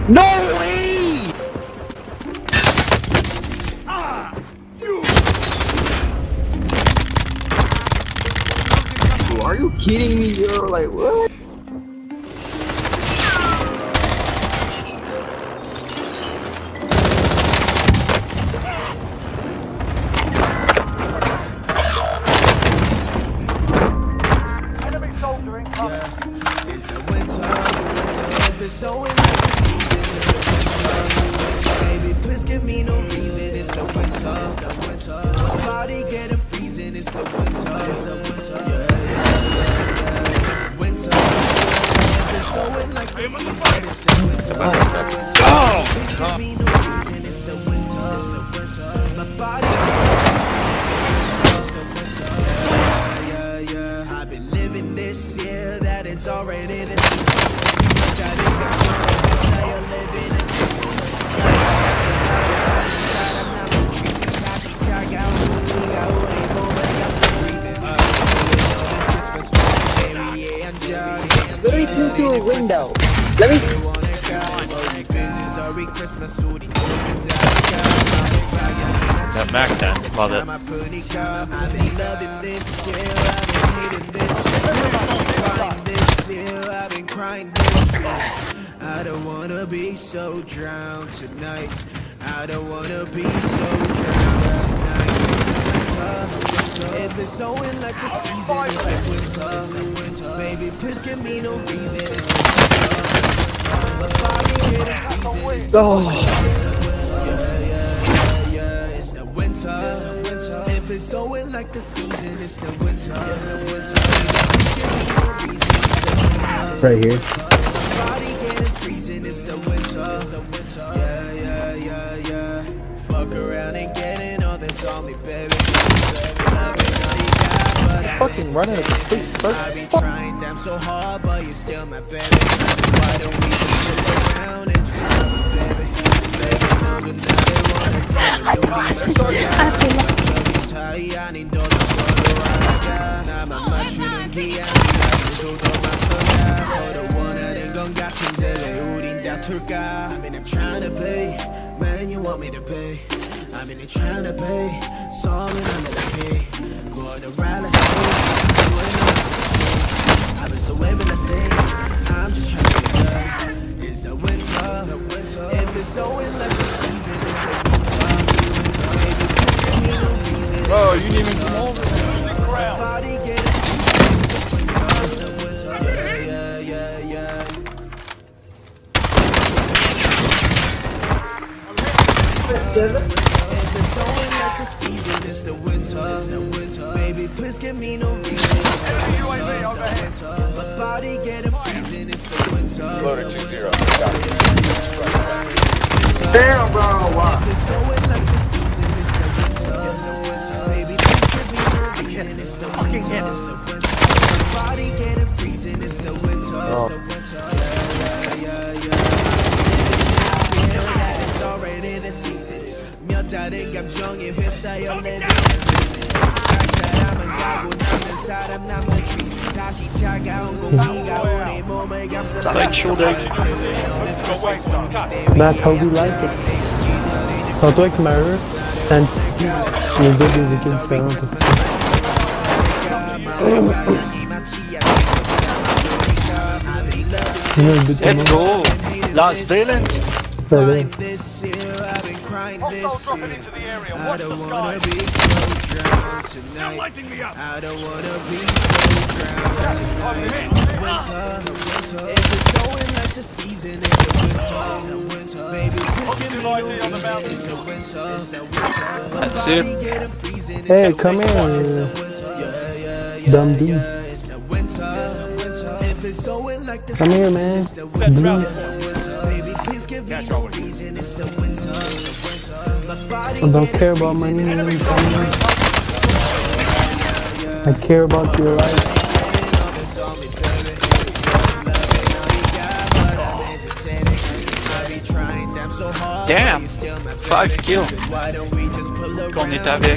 No way! Are you kidding me, bro? Like, what? Enemy soldier incoming. It's a winter. It's so in like the season. It's the winter. Baby, please give me no reason. It's the winter. My body getting freezing. It's the winter. It's the winter. It's the winter. It's so in like the season. It's the winter. Please give me no reason. It's the winter. My body getting freezing. It's the winter. Yeah. I've been living this year. That is already the season. Let me through to a window. Let me. That Mac 10, love it. I don't wanna be so drowned tonight. I don't wanna be so drowned tonight. If it's snowing like the season, it's the winter. Baby, please give me no reason. It's the winter. My body getting freezing. It's the winter. It's the winter. If it's snowing like the season, it's the winter. Please give me no reason. It's the winter. Right here. Body getting freezing, it's the winter. Yeah. Fuck around and getting all this on me, baby. Fucking running a complete circle. I be trying damn so hard, but you still my baby. Why don't we just sit around and just love me, baby? Baby, no, now they wanna tell me you need my 나만 맞추는 기한이 아무도 맞춰야 서로 원하는 건 같은데 왜 우린 다툴까? I mean I'm trying to pay, man you want me to pay. I mean I'm trying to pay, solving under the key. Go on the ride, let's go. I've been so waving, I say, I'm just trying to get done. It's the winter. If it's snowing like the season, it's the winter. Baby, please give me no reason. Bro, you didn't even come over. Body getting freezing, it's the winter. Yeah. If it's snowing like the season, it's the winter. Baby, please give me no reason. It's the winter. My body getting freezing, it's the winter. Damn, bro. Wow. If it's snowing like the season, it's the winter. Baby, please give me no reason. It's the winter. My body getting freezing, it's the winter. That is already the season. 몇 달의 감정에 휩싸여 living. 사람은 가고 남는 사람 남은 trees. 다시 차가운 공기가 우리 몸을 감싸. Like shoulder. That's how we like it. Quand toi avec Mare, les deux des équipes différentes. Let's go! Last Valent! Allez. Hostile dropping into the area. Watch the skies. They're lighting me up. I don't wanna be so drowned tonight. If it's snowing like the season, it's the winter. Baby, please give me no reason. It's the winter. That's it. Hey, come here, dumb dude. It's the winter. If it's snowing like the Come here, season, man. it's the winter. Dude. Baby, please give me no reason. It's the winter. My body I don't care about my name. I care about your life. Damn! 5 kills! Qu'on est avec.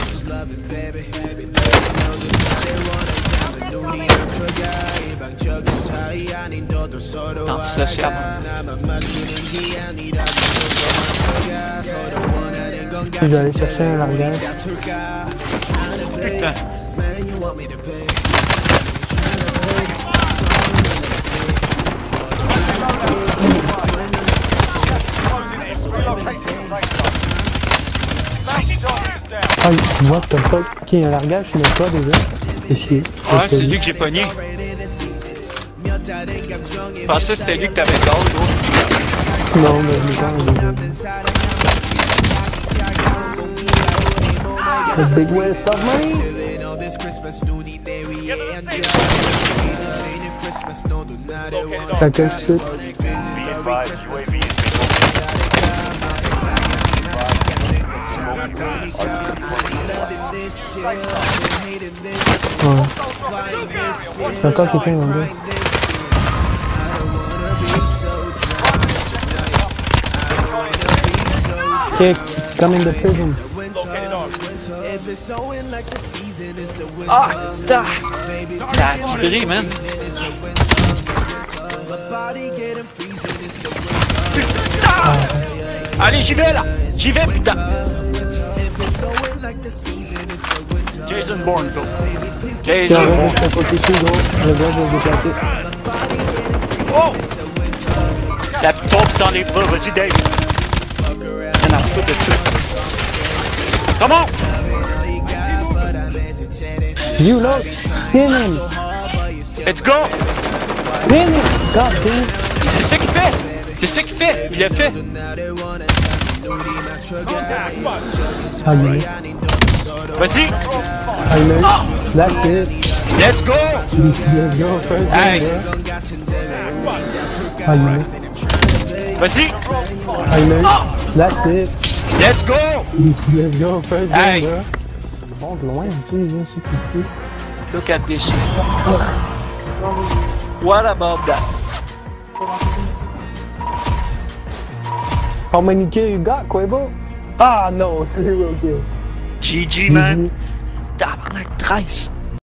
Antisocial. Je vais aller chercher un largage. Putain. Ah, what the fuck? Ok, un largage, je mets pas déjà. C'est chier. Ouais, c'est lui que j'ai pogné. Je pensais que c'était lui que t'avais l'autre, gros. Non, mais je l'ai pas déjà. The big whale submarine? Ça cache shit. Ouais. Encore quelqu'un en bas. Okay, come in the prison. Ah, putain! T'as attiré, man! Putain! Allez, j'y vais, là! J'y vais, putain! Jason Bourne, go! Jason Bourne! Oh! La tombe dans les bras, vas-y, Dave! Y'en a pas de ça. Come on! You know, pin him! Let's go! Pin him! God damn! C'est ça qu'il fait! C'est ça qu'il fait! Il l'a fait! Allez. Vas-y! Allez. That's it. Let's go! Let's go, first Hey! game, Allez. Vas-y! Allez. That's it. Let's go! Let's go, first Hey! game, bro. Bon, de loin, tu sais, c'est petit. Look at this shit. What about that? How many kills you got, Quavo? Ah, no, 0 kills. GG, man. Tabarnak, 13.